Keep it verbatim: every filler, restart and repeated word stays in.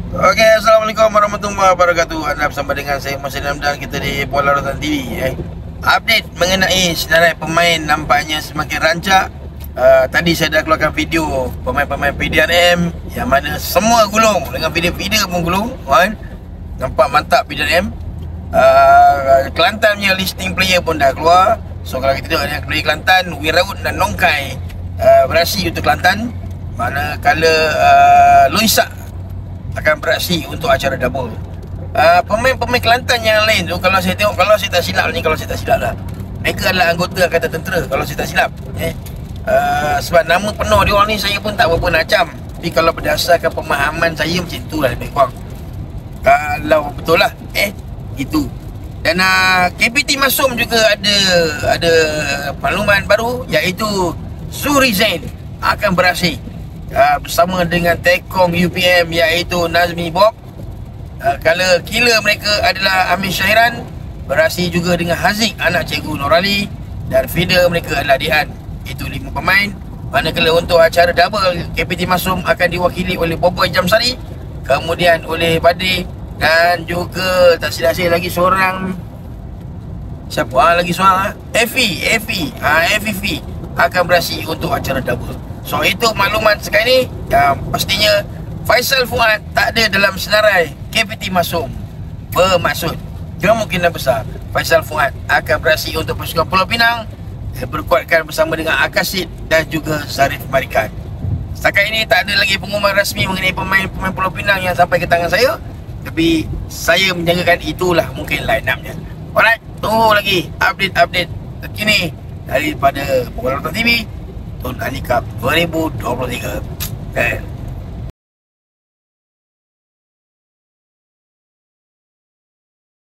Okey, Assalamualaikum warahmatullahi wabarakatuh. Anda bersama dengan saya Muhammad Hamdan. Kita di Pola Rotan T V eh. Update mengenai senarai pemain nampaknya semakin rancak. uh, Tadi saya dah keluarkan video pemain-pemain P D R M yang mana semua gulung, dengan video-video pun gulung kan? Nampak mantap P D R M. uh, Kelantan punya listing player pun dah keluar. So kalau kita tengok dengan player Kelantan, Wiraud dan Nongkai uh, beraksi untuk Kelantan. Manakala uh, Loisak akan beraksi untuk acara double. uh, Pemain-pemain Kelantan yang lain tu, kalau saya tengok, kalau saya tak silap ni, kalau saya tak silap lah, mereka adalah anggota Angkatan Tentera, kalau saya tak silap eh. uh, Sebab nama penuh dia orang ni saya pun tak berapa nak cam. Tapi kalau berdasarkan pemahaman saya, macam tu lah lebih kurang. Kalau betul lah eh, itu. Dan uh, K P T Masum juga ada Ada makluman baru, iaitu Suri Zain akan beraksi uh, bersama dengan Tekong U P M, iaitu Nazmi Bob. uh, Kalau killer mereka adalah Amir Syahiran, beraksi juga dengan Haziq, anak Cikgu Norali. Dan feeder mereka adalah Dian. Itu lima pemain. Manakala untuk acara double, K P T Masum akan diwakili oleh Boboy Jamsari, kemudian oleh Badri, dan juga tak silap saya lagi seorang, siapa ah, lagi seorang ah? Effie Effie ah, Effie akan beraksi untuk acara double. So itu makluman sekarang ni. Yang pastinya Faisal Fuad tak ada dalam senarai K P T Masum. Bermaksud kemungkinan besar Faisal Fuad akan beraksi untuk pasukan Pulau Pinang, berkuatkan bersama dengan Akasid dan juga Zarif Marikan. Setakat ini tak ada lagi pengumuman rasmi mengenai pemain-pemain Pulau Pinang yang sampai ke tangan saya. Tapi saya menjangkakan itulah mungkin line up-nya. Alright, tunggu lagi update-update terkini daripada Pola Rotan T V Tun Ali Cup dua ribu dua puluh tiga. Okay.